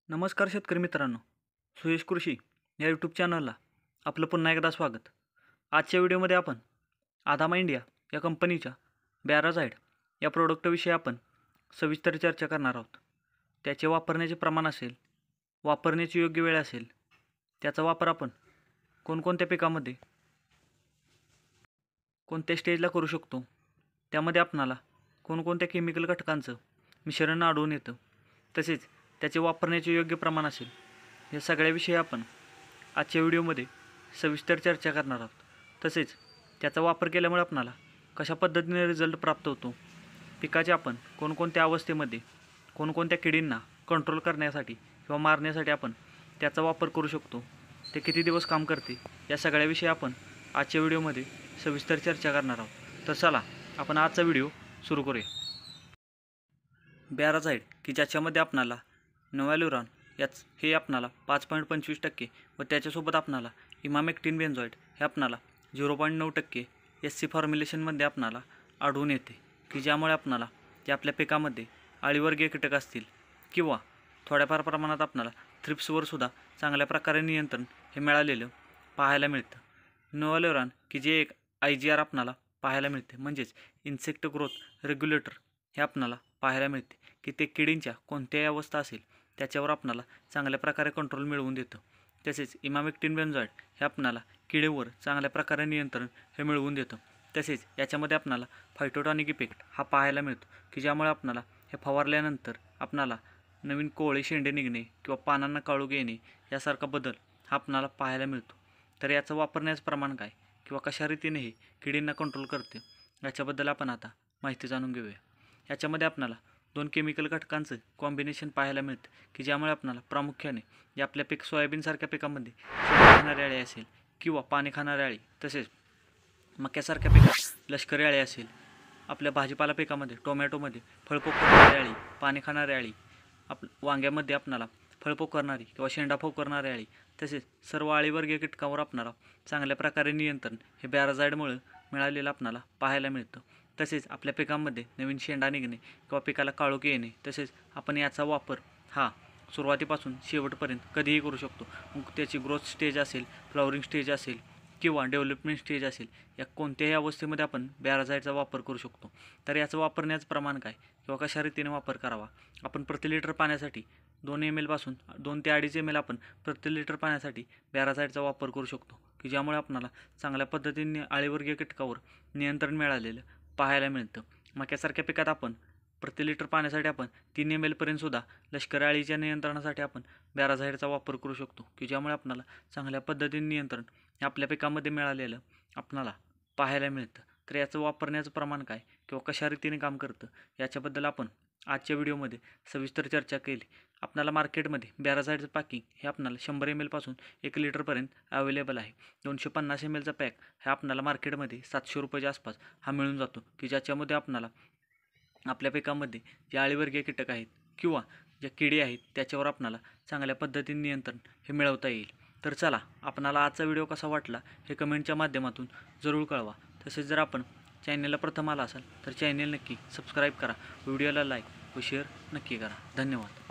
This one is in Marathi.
नमस्कार शेतकरी मित्रांनो, सुयश कृषी या यूट्यूब चॅनलला आपलं पुन्हा एकदा स्वागत. आजच्या व्हिडिओमध्ये आपण आदामा इंडिया या कंपनीच्या बॅराझाइड या प्रोडक्टविषयी आपण सविस्तर चर्चा करणार आहोत. त्याचे वापरण्याचे प्रमाण असेल, वापरण्याची योग्य वेळ असेल, त्याचा वापर आपण कोणकोणत्या पिकामध्ये कोणत्या स्टेजला करू शकतो, त्यामध्ये आपणाला कोणकोणत्या केमिकल घटकांचं मिश्रण आढळून येतं, तसेच त्याचे वापरण्याचे योग्य प्रमाण असेल, या सगळ्याविषयी आपण आजच्या व्हिडिओमध्ये सविस्तर चर्चा करणार आहोत. तसेच त्याचा वापर केल्यामुळे आपणाला कशा पद्धतीने रिझल्ट प्राप्त होतो, पिकाचे आपण कोणकोणत्या अवस्थेमध्ये कोणकोणत्या किडींना कंट्रोल करण्यासाठी किंवा मारण्यासाठी आपण त्याचा वापर करू शकतो, ते किती दिवस काम करते, या सगळ्याविषयी आपण आजच्या व्हिडिओमध्ये सविस्तर चर्चा करणार आहोत. तर चला आपण आजचा व्हिडिओ सुरू करूया. बॅराझाइड की ज्याच्यामध्ये आपणाला नोव्हॅल्युरॉन हे आपणाला 5.25% व त्याच्यासोबत आपणाला इमामेक्टिन बेन्झोएट हे आपणाला 0.9% SC फॉर्म्युलेशनमध्ये आपणाला आढळून येते, की ज्यामुळे आपणाला ते आपल्या पिकामध्ये अळीवर्गीय कीटक असतील किंवा थोड्याफार प्रमाणात आपणाला थ्रिप्सवर सुद्धा चांगल्या प्रकारे नियंत्रण हे मिळालेलं पाहायला मिळतं. नोव्हॅल्युरॉन की जे एक IGR आपणाला पाहायला मिळते, म्हणजेच इन्सेक्ट ग्रोथ रेग्युलेटर हे आपणाला पाहायला मिळते, की ते किडींच्या कोणत्याही अवस्था असेल त्याच्यावर आपणाला चांगल्या प्रकारे कंट्रोल मिळवून देतं. तसेच इमामेक्टिन बेन्झोएट हे आपणाला किडीवर चांगल्या प्रकारे नियंत्रण हे मिळवून देतं. तसेच याच्यामध्ये आपणाला फायटोटॉनिक इफेक्ट हा पाहायला मिळतो, की ज्यामुळे आपणाला हे फवारल्यानंतर आपणाला नवीन कोवळे शेंडे निघणे किंवा पानांना काळोख येणे यासारखा बदल हा आपणाला पाहायला मिळतो. तर याचं वापरण्याचं प्रमाण काय किंवा कशा रीतीने हे किडींना कंट्रोल करते याच्याबद्दल आपण आता माहिती जाणून घेऊया. याच्यामध्ये आपणाला 2 केमिकल घटकांचं कॉम्बिनेशन पाहायला मिळतं, की ज्यामुळे आपणाला प्रामुख्याने जे आपल्या सोयाबीनसारख्या पिकामध्ये खाणारी अळी असेल किंवा पाणी खाणारी अळी, तसेच मक्यासारख्या पिकात लष्करी अळी असेल, आपल्या भाजीपाला पिकामध्ये टोमॅटोमध्ये फळपोक करणारी अळी, पाणी खाणारी अळी, वांग्यामध्ये आपणाला फळपोक करणारी किंवा शेंडाफोक करणारी अळी, तसेच सर्व अळीवर्गीय कीटकांवर आपणाला चांगल्या प्रकारे नियंत्रण हे बॅराझाइडमुळे मिळालेलं आपणाला पाहायला मिळतं. तसेच आपल्या पिकांमध्ये नवीन शेंडा निघणे किंवा पिकाला काळोख येणे, तसेच आपण याचा वापर हा सुरुवातीपासून शेवटपर्यंत कधीही करू शकतो. मग त्याची ग्रोथ स्टेज असेल, फ्लॉवरिंग स्टेज असेल किंवा डेव्हलपमेंट स्टेज असेल, या कोणत्याही अवस्थेमध्ये आपण बॅराझाइडचा वापर करू शकतो. तर याचं वापरण्याचं प्रमाण काय किंवा कशा रीतीने वापर करावा, आपण प्रति लिटर पाण्यासाठी 2 ml पासून 2 ते 2.5 ml आपण प्रति लिटर पाण्यासाठी बॅराझाइडचा वापर करू शकतो, की ज्यामुळे आपणाला चांगल्या पद्धतीने अळीवर्गीय कीटकावर नियंत्रण मिळालेलं पाहायला मिळतं. मक्यासारख्या पिकात आपण प्रति लिटर पाण्यासाठी आपण 3 ml पर्यंत सुद्धा लष्करी अळीच्या नियंत्रणासाठी आपण बॅराझाइडचा वापर करू शकतो, की ज्यामुळे आपणाला चांगल्या पद्धतीने नियंत्रण आपल्या पिकामध्ये मिळालेलं आपणाला पाहायला मिळतं. तर याचं वापरण्याचं प्रमाण काय किंवा कशा रीतीने काम करतं याच्याबद्दल आपण आजच्या व्हिडिओमध्ये सविस्तर चर्चा केली. आपणाला मार्केटमध्ये बॅराझाइडचं पॅकिंग हे आपणाला 100 ml पासून 1 लिटरपर्यंत अवेलेबल आहे. 250 mlचा पॅक हा आपणाला मार्केटमध्ये 700 रुपयाच्या आसपास हा मिळून जातो, की ज्याच्यामध्ये आपणाला आपल्या पिकामध्ये जे अळीवर्गीय कीटक आहेत किंवा ज्या किडी आहेत त्याच्यावर आपणाला चांगल्या पद्धतीने नियंत्रण हे मिळवता येईल. तर चला, आपणाला आजचा व्हिडिओ कसा वाटला हे कमेंटच्या माध्यमातून जरूर कळवा. तसेच जर आपण चॅनलला प्रथम आला असाल तर चॅनल नक्की सबस्क्राईब करा, व्हिडिओला लाईक व शेअर नक्की करा. धन्यवाद.